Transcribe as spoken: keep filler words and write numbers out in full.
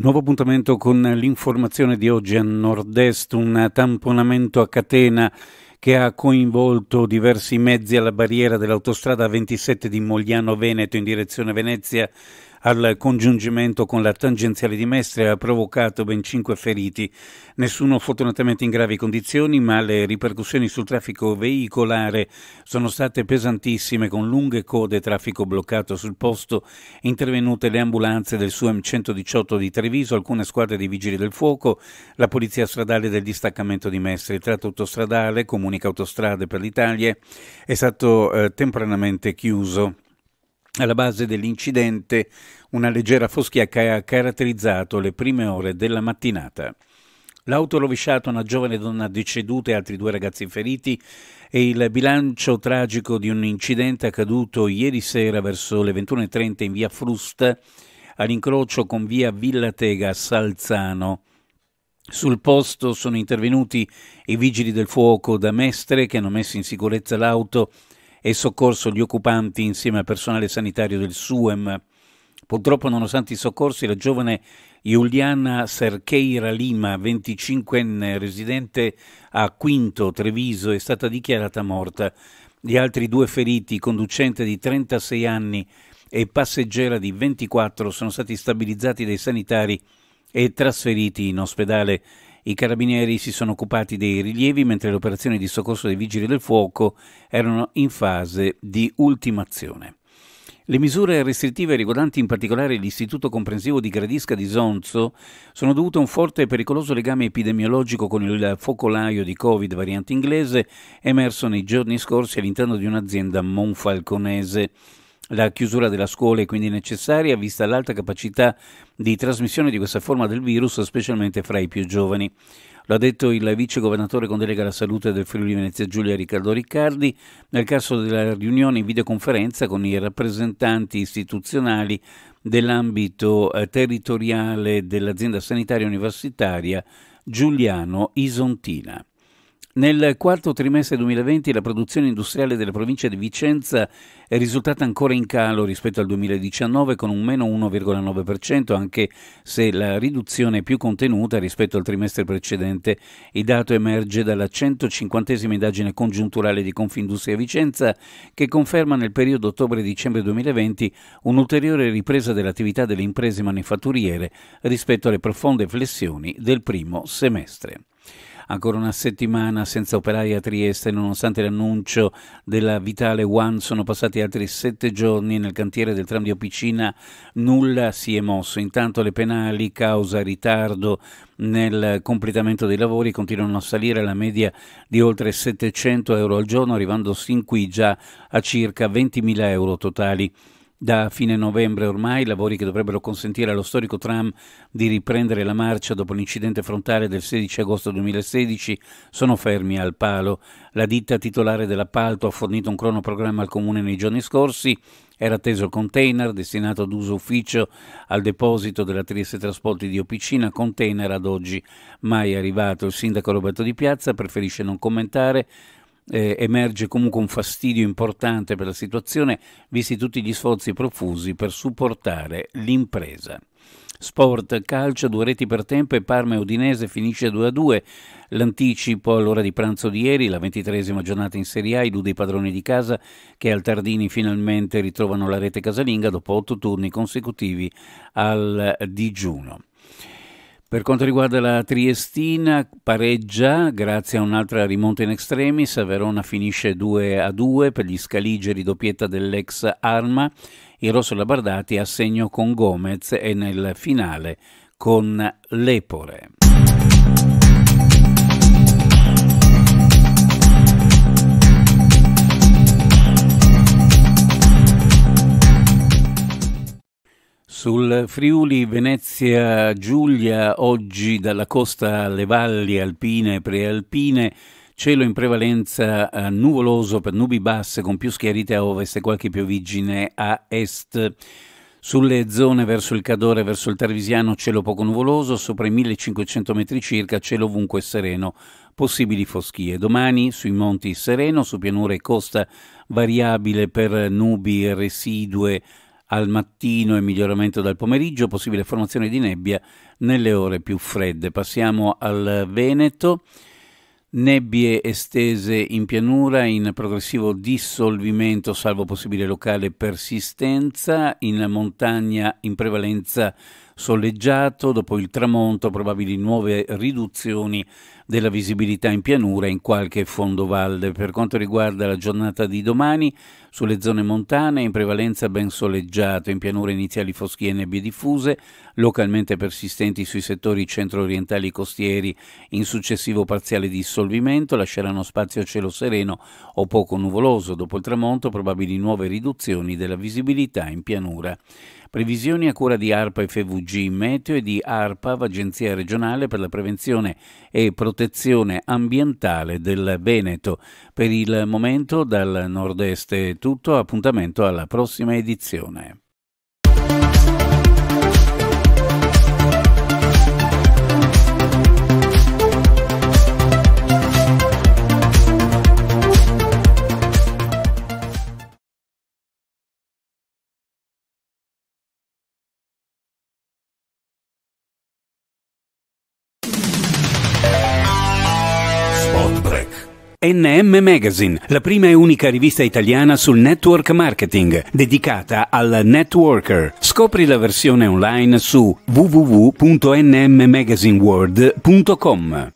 Nuovo appuntamento con l'informazione di oggi a nord-est, un tamponamento a catena che ha coinvolto diversi mezzi alla barriera dell'autostrada A ventisette di Mogliano Veneto in direzione Venezia al congiungimento con la tangenziale di Mestre ha provocato ben cinque feriti. Nessuno fortunatamente in gravi condizioni, ma le ripercussioni sul traffico veicolare sono state pesantissime, con lunghe code e traffico bloccato sul posto, intervenute le ambulanze del S U E M centodiciotto di Treviso, alcune squadre di vigili del fuoco, la polizia stradale del distaccamento di Mestre. Il tratto autostradale, Comunica Autostrade per l'Italia, è stato eh, temporaneamente chiuso. Alla base dell'incidente una leggera foschia che ha caratterizzato le prime ore della mattinata. L'auto ha rovesciato una giovane donna deceduta e altri due ragazzi feriti e il bilancio tragico di un incidente accaduto ieri sera verso le ventuno e trenta in via Frusta all'incrocio con via Villa Tega a Salzano. Sul posto sono intervenuti i vigili del fuoco da Mestre che hanno messo in sicurezza l'auto e soccorso gli occupanti insieme al personale sanitario del S U E M. Purtroppo, nonostante i soccorsi, la giovane Giuliana Cerqueira Lima, venticinquenne, residente a Quinto, Treviso, è stata dichiarata morta. Gli altri due feriti, conducente di trentasei anni e passeggera di ventiquattro, sono stati stabilizzati dai sanitari e trasferiti in ospedale. I carabinieri si sono occupati dei rilievi, mentre le operazioni di soccorso dei vigili del fuoco erano in fase di ultimazione. Le misure restrittive riguardanti in particolare l'istituto comprensivo di Gradisca di Sonzo sono dovute a un forte e pericoloso legame epidemiologico con il focolaio di Covid variante inglese emerso nei giorni scorsi all'interno di un'azienda monfalconese. La chiusura della scuola è quindi necessaria, vista l'alta capacità di trasmissione di questa forma del virus, specialmente fra i più giovani. Lo ha detto il vice governatore con delega alla salute del Friuli Venezia Giulia Riccardo Riccardi nel caso della riunione in videoconferenza con i rappresentanti istituzionali dell'ambito eh, territoriale dell'azienda sanitaria universitaria Giuliano Isontina. Nel quarto trimestre duemilaventi la produzione industriale della provincia di Vicenza è risultata ancora in calo rispetto al duemiladiciannove con un meno uno virgola nove per cento, anche se la riduzione è più contenuta rispetto al trimestre precedente. Il dato emerge dalla centocinquantesima indagine congiunturale di Confindustria Vicenza che conferma nel periodo ottobre-dicembre duemilaventi un'ulteriore ripresa dell'attività delle imprese manifatturiere rispetto alle profonde flessioni del primo semestre. Ancora una settimana senza operai a Trieste, nonostante l'annuncio della Vitale One sono passati altri sette giorni nel cantiere del tram di Opicina, nulla si è mosso. Intanto le penali causa ritardo nel completamento dei lavori continuano a salire alla media di oltre settecento euro al giorno, arrivando sin qui già a circa ventimila euro totali. Da fine novembre ormai, lavori che dovrebbero consentire allo storico tram di riprendere la marcia dopo l'incidente frontale del sedici agosto duemilasedici sono fermi al palo. La ditta titolare dell'appalto ha fornito un cronoprogramma al comune nei giorni scorsi. Era atteso il container destinato ad uso ufficio al deposito della Trieste Trasporti di Opicina, container ad oggi mai arrivato. Il sindaco Roberto Di Piazza preferisce non commentare. Eh, emerge comunque un fastidio importante per la situazione, visti tutti gli sforzi profusi per supportare l'impresa. Sport, calcio, due reti per tempo e Parma e Udinese finisce due a due. L'anticipo all'ora di pranzo di ieri, la ventitreesima giornata in Serie A, illude i padroni di casa che al Tardini finalmente ritrovano la rete casalinga dopo otto turni consecutivi al digiuno. Per quanto riguarda la Triestina, pareggia grazie a un'altra rimonta in extremis. Verona finisce due a due per gli scaligeri, doppietta dell'ex Arma. Il rosso Labardati a segno con Gomez e nel finale con Lepore. Sul Friuli Venezia Giulia, oggi dalla costa alle valli alpine e prealpine, cielo in prevalenza eh, nuvoloso per nubi basse con più schiarite a ovest e qualche pioviggine a est. Sulle zone verso il Cadore e verso il Tarvisiano cielo poco nuvoloso, sopra i millecinquecento metri circa cielo ovunque sereno, possibili foschie. Domani sui monti sereno, su pianura e costa variabile per nubi residue al mattino e miglioramento dal pomeriggio, possibile formazione di nebbia nelle ore più fredde. Passiamo al Veneto. Nebbie estese in pianura, in progressivo dissolvimento, salvo possibile locale persistenza. In montagna in prevalenza soleggiato, dopo il tramonto probabili nuove riduzioni della visibilità in pianura in qualche fondovalle. Per quanto riguarda la giornata di domani, sulle zone montane in prevalenza ben soleggiato, in pianura iniziali foschie e nebbie diffuse, localmente persistenti sui settori centro-orientali costieri, in successivo parziale dissolvimento, lasceranno spazio a cielo sereno o poco nuvoloso. Dopo il tramonto probabili nuove riduzioni della visibilità in pianura. Previsioni a cura di ARPA e F V G Meteo e di ARPAV, Agenzia regionale per la prevenzione e protezione ambientale del Veneto. Per il momento dal nord-est è tutto, appuntamento alla prossima edizione. N M Magazine, la prima e unica rivista italiana sul network marketing, dedicata al networker. Scopri la versione online su w w w punto n m magazine world punto com.